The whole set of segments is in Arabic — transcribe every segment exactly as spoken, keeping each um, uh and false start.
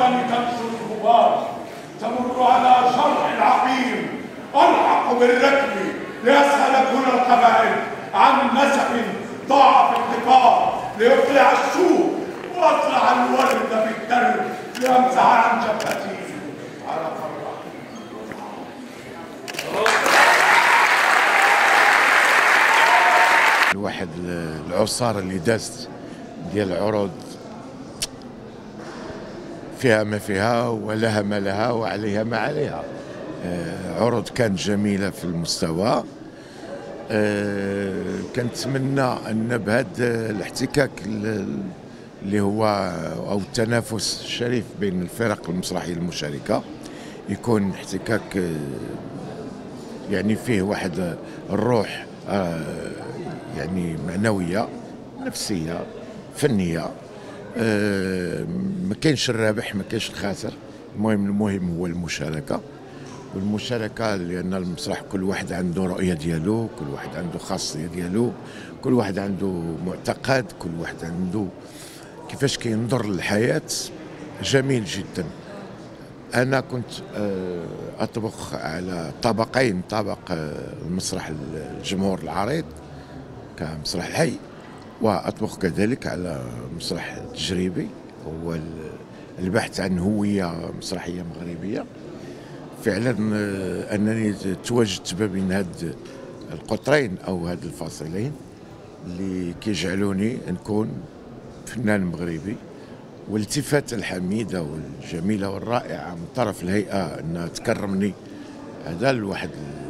الوطن تنشر الغبار، تمر على شرح العقيم، ألحق بالركب ليسهل كل القبائل عن نسب ضاع في القطار، ليقلع السوق وأطلع الورد في الدرب، ليمسح عن جبهتي على فرح. الواحد العصارة اللي دازت ديال العروض فيها ما فيها ولها ما لها وعليها ما عليها. عروض كانت جميلة في المستوى. كنتمنى أن بهذا الاحتكاك اللي هو أو التنافس الشريف بين الفرق المسرحية المشاركة يكون احتكاك يعني فيه واحد الروح يعني معنوية نفسية فنية. ما كاينش الرابح ما كاينش الخاسر، المهم المهم هو المشاركة، والمشاركة لأن المسرح كل واحد عنده رؤية ديالو، كل واحد عنده خاصية ديالو، كل واحد عنده معتقد، كل واحد عنده كيفاش كينظر للحياة. جميل جدا. أنا كنت أطبخ على طبقين، طبق المسرح الجمهور العريض كمسرح الحي، وأطبخ كذلك على مسرح تجريبي هو البحث عن هوية مسرحية مغربية. فعلا أنني تواجدت ما بين هاد القطرين أو هاد الفاصلين اللي كيجعلوني نكون فنان مغربي. والالتفاتة الحميدة والجميلة والرائعة من طرف الهيئة أنها تكرمني هذا الواحد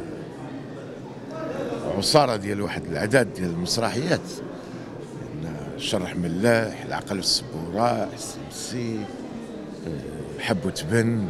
عصارة ديال واحد العدد ديال المسرحيات، شرح ملاح، العقل والسبورة، السمسي، حب وتبن،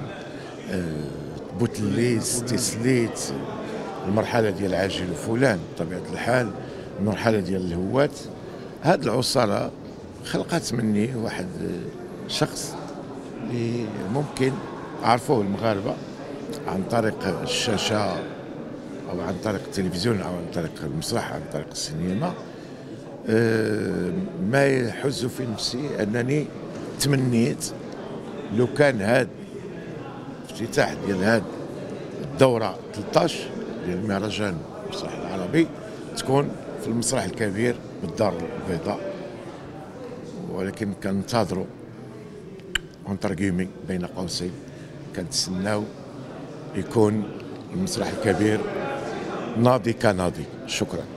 بوتليس، تسليت، المرحلة ديال عاجل وفلان بطبيعة الحال، المرحلة ديال الهوات. هاد العصارة خلقت مني واحد شخص اللي ممكن عرفوه المغاربة عن طريق الشاشة أو عن طريق التلفزيون أو عن طريق المسرح عن طريق السينما. أه ما يحز في نفسي أنني تمنيت لو كان هاد افتتاح ديال هاد الدورة ثلاثة عشر ديال المهرجان المسرح العربي تكون في المسرح الكبير بالدار البيضاء، ولكن كننتظروا اونترغيمي بين قوسين كنتسناو يكون المسرح الكبير ناضي كناضي. شكرا.